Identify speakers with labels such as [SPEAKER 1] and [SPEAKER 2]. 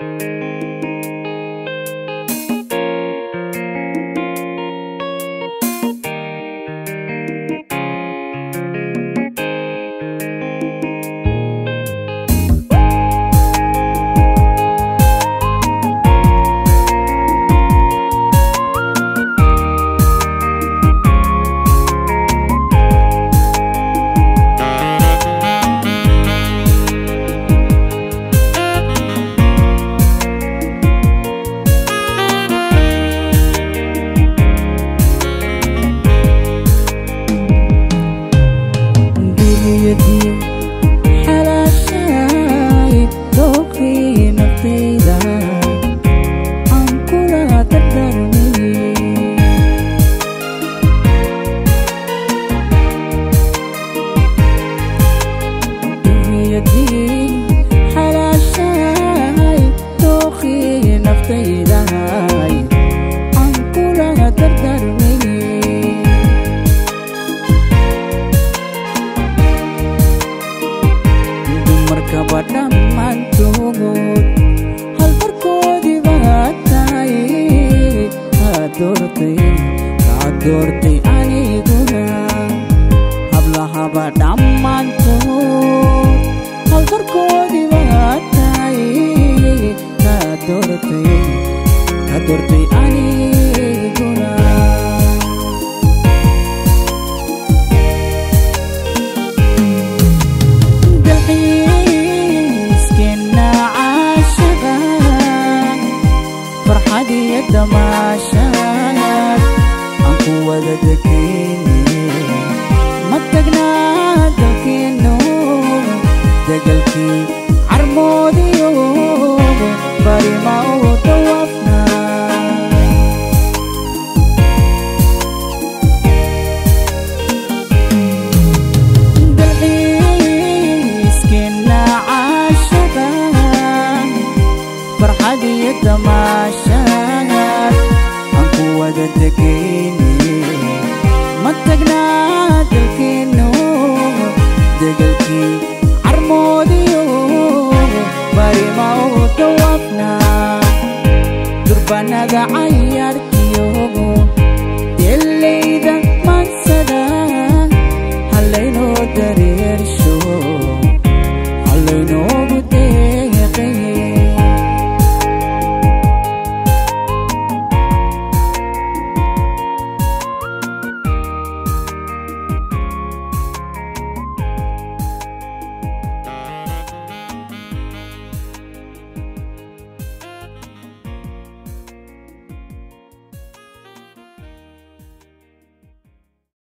[SPEAKER 1] Dorti aniguna hablaha badamantu hal terkodi batai kadorti aniguna dahis kena ashaqa farhadi yadamashat wada dekini matagna dalkino degalki armodiyo bari mau tawafna dalhis kena ashaqa farhadi yadamashat aku wada dekini matagna dalkino degalki armodiyo bari mau tawafna durbanaga ayar